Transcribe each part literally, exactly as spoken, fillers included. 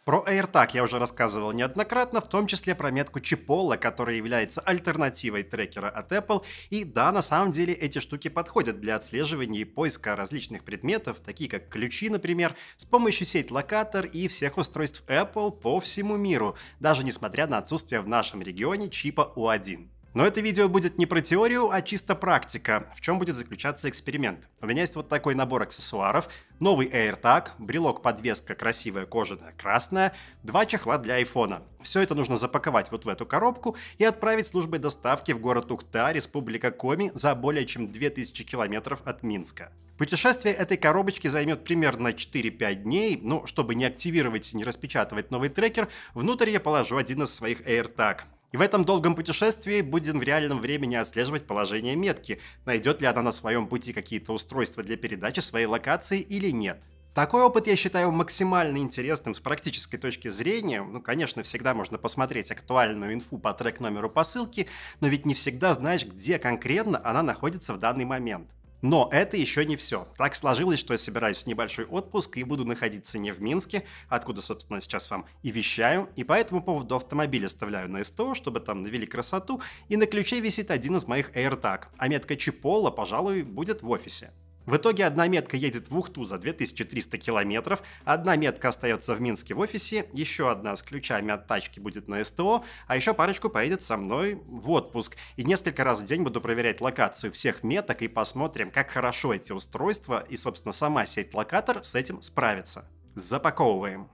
Про AirTag я уже рассказывал неоднократно, в том числе про метку Chipotle, которая является альтернативой трекера от Apple. И да, на самом деле эти штуки подходят для отслеживания и поиска различных предметов, такие как ключи, например, с помощью сеть-локатор и всех устройств Apple по всему миру, даже несмотря на отсутствие в нашем регионе чипа ю один. Но это видео будет не про теорию, а чисто практика, в чем будет заключаться эксперимент. У меня есть вот такой набор аксессуаров, новый AirTag, брелок-подвеска красивая кожаная красная, два чехла для айфона. Все это нужно запаковать вот в эту коробку и отправить службой доставки в город Ухта, Республика Коми, за более чем две тысячи километров от Минска. Путешествие этой коробочки займет примерно четыре-пять дней, ну, чтобы не активировать и не распечатывать новый трекер, внутрь я положу один из своих AirTag. И в этом долгом путешествии будем в реальном времени отслеживать положение метки, найдет ли она на своем пути какие-то устройства для передачи своей локации или нет. Такой опыт я считаю максимально интересным с практической точки зрения. Ну, конечно, всегда можно посмотреть актуальную инфу по трек-номеру посылки, но ведь не всегда знаешь, где конкретно она находится в данный момент. Но это еще не все. Так сложилось, что я собираюсь в небольшой отпуск и буду находиться не в Минске, откуда, собственно, сейчас вам и вещаю, и по этому поводу автомобиль оставляю на СТО, чтобы там навели красоту, и на ключе висит один из моих AirTag, а метка Chipotle, пожалуй, будет в офисе. В итоге одна метка едет в Ухту за две тысячи триста километров, одна метка остается в Минске в офисе, еще одна с ключами от тачки будет на СТО, а еще парочку поедет со мной в отпуск. И несколько раз в день буду проверять локацию всех меток и посмотрим, как хорошо эти устройства и, собственно, сама сеть-локатор с этим справится. Запаковываем.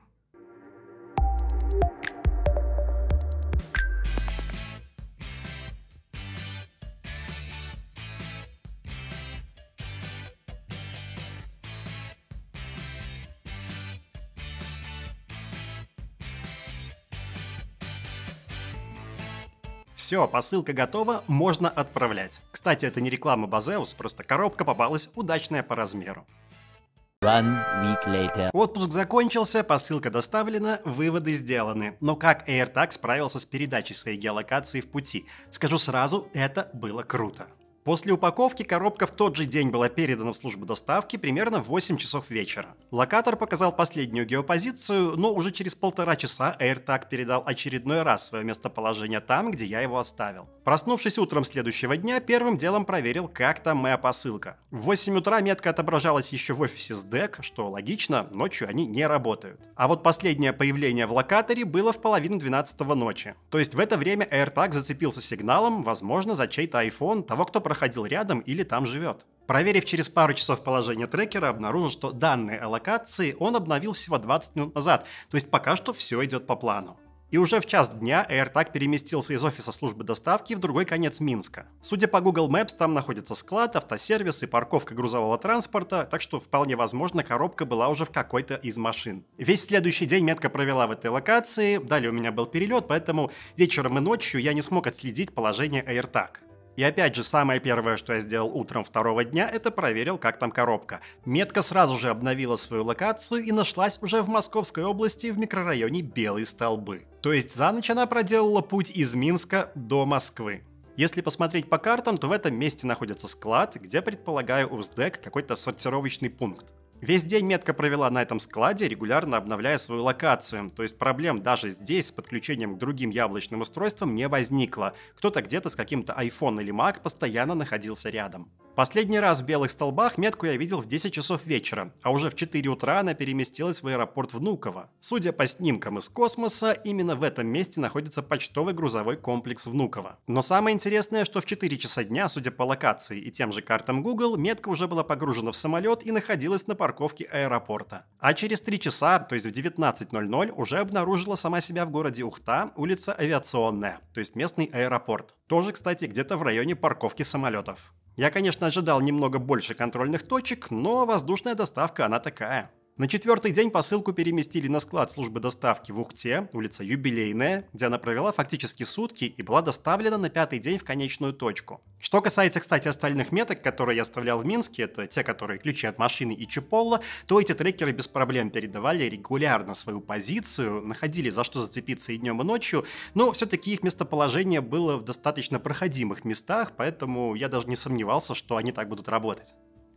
Все, посылка готова, можно отправлять. Кстати, это не реклама Базеус, просто коробка попалась удачная по размеру. One week later. Отпуск закончился, посылка доставлена, выводы сделаны. Но как AirTag справился с передачей своей геолокации в пути? Скажу сразу, это было круто. После упаковки коробка в тот же день была передана в службу доставки примерно в восемь часов вечера. Локатор показал последнюю геопозицию, но уже через полтора часа AirTag передал очередной раз свое местоположение там, где я его оставил. Проснувшись утром следующего дня, первым делом проверил, как там моя посылка. В восемь утра метка отображалась еще в офисе эс ди и си, что логично, ночью они не работают. А вот последнее появление в локаторе было в половину двенадцатого ночи. То есть в это время AirTag зацепился сигналом, возможно, за чей-то iPhone, того, кто проходил рядом или там живет. Проверив через пару часов положение трекера, обнаружил, что данные о локации он обновил всего двадцать минут назад, то есть пока что все идет по плану. И уже в час дня AirTag переместился из офиса службы доставки в другой конец Минска. Судя по Google Maps, там находится склад, автосервис и парковка грузового транспорта, так что вполне возможно коробка была уже в какой-то из машин. Весь следующий день метка провела в этой локации, далее у меня был перелет, поэтому вечером и ночью я не смог отследить положение AirTag. И опять же, самое первое, что я сделал утром второго дня, это проверил, как там коробка. Метка сразу же обновила свою локацию и нашлась уже в Московской области в микрорайоне Белые Столбы. То есть за ночь она проделала путь из Минска до Москвы. Если посмотреть по картам, то в этом месте находится склад, где, предполагаю, у СДЭК какой-то сортировочный пункт. Весь день метка провела на этом складе, регулярно обновляя свою локацию, то есть проблем даже здесь с подключением к другим яблочным устройствам не возникло. Кто-то где-то с каким-то iPhone или Mac постоянно находился рядом. Последний раз в Белых Столбах метку я видел в десять часов вечера, а уже в четыре утра она переместилась в аэропорт Внуково. Судя по снимкам из космоса, именно в этом месте находится почтовый грузовой комплекс Внуково. Но самое интересное, что в четыре часа дня, судя по локации и тем же картам Google, метка уже была погружена в самолет и находилась на парковке аэропорта. А через три часа, то есть в девятнадцать ноль ноль, уже обнаружила сама себя в городе Ухта, улица Авиационная, то есть местный аэропорт. Тоже, кстати, где-то в районе парковки самолетов. Я, конечно, ожидал немного больше контрольных точек, но воздушная доставка она такая. На четвертый день посылку переместили на склад службы доставки в Ухте, улица Юбилейная, где она провела фактически сутки и была доставлена на пятый день в конечную точку. Что касается, кстати, остальных меток, которые я оставлял в Минске, это те, которые ключи от машины и Chipotle, то эти трекеры без проблем передавали регулярно свою позицию, находили за что зацепиться и днем, и ночью, но все-таки их местоположение было в достаточно проходимых местах, поэтому я даже не сомневался, что они так будут работать.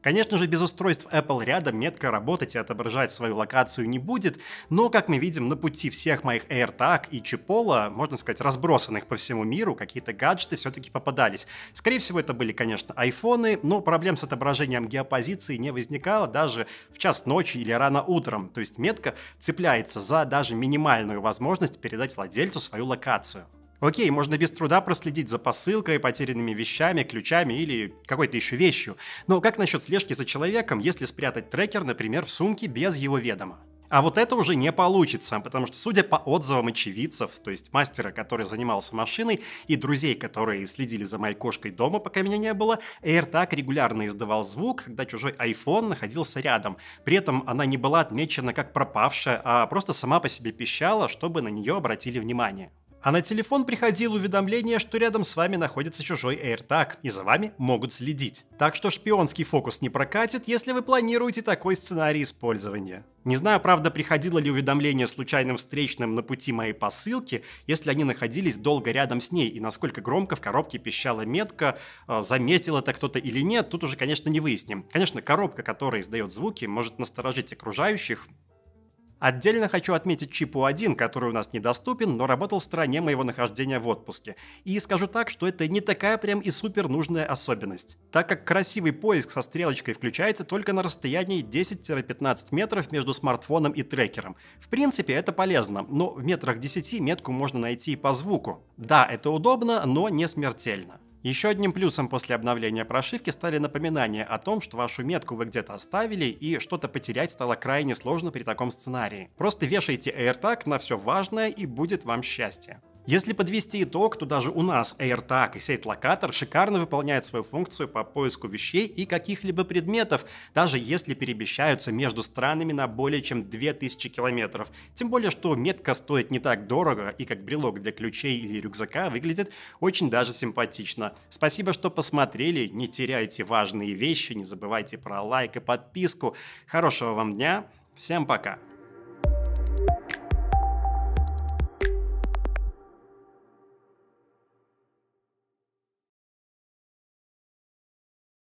Конечно же, без устройств Apple рядом метка работать и отображать свою локацию не будет, но, как мы видим, на пути всех моих AirTag и Chipola, можно сказать, разбросанных по всему миру, какие-то гаджеты все-таки попадались. Скорее всего, это были, конечно, айфоны, но проблем с отображением геопозиции не возникало даже в час ночи или рано утром. То есть метка цепляется за даже минимальную возможность передать владельцу свою локацию. Окей, можно без труда проследить за посылкой, потерянными вещами, ключами или какой-то еще вещью. Но как насчет слежки за человеком, если спрятать трекер, например, в сумке без его ведома? А вот это уже не получится, потому что, судя по отзывам очевидцев, то есть мастера, который занимался машиной, и друзей, которые следили за моей кошкой дома, пока меня не было, AirTag регулярно издавал звук, когда чужой iPhone находился рядом. При этом она не была отмечена как пропавшая, а просто сама по себе пищала, чтобы на нее обратили внимание. А на телефон приходило уведомление, что рядом с вами находится чужой AirTag, и за вами могут следить. Так что шпионский фокус не прокатит, если вы планируете такой сценарий использования. Не знаю, правда, приходило ли уведомление случайным встречным на пути моей посылки, если они находились долго рядом с ней, и насколько громко в коробке пищала метка, заметил это кто-то или нет, тут уже, конечно, не выясним. Конечно, коробка, которая издает звуки, может насторожить окружающих. Отдельно хочу отметить Чипу один, который у нас недоступен, но работал в стране моего нахождения в отпуске. И скажу так, что это не такая прям и супер нужная особенность, так как красивый поиск со стрелочкой включается только на расстоянии десять-пятнадцать метров между смартфоном и трекером. В принципе, это полезно, но в метрах десяти метку можно найти и по звуку. Да, это удобно, но не смертельно. Еще одним плюсом после обновления прошивки стали напоминания о том, что вашу метку вы где-то оставили и что-то потерять стало крайне сложно при таком сценарии. Просто вешайте AirTag на все важное и будет вам счастье. Если подвести итог, то даже у нас AirTag и сеть локатор шикарно выполняют свою функцию по поиску вещей и каких-либо предметов, даже если перемещаются между странами на более чем две тысячи километров. Тем более, что метка стоит не так дорого и как брелок для ключей или рюкзака выглядит очень даже симпатично. Спасибо, что посмотрели, не теряйте важные вещи, не забывайте про лайк и подписку. Хорошего вам дня, всем пока!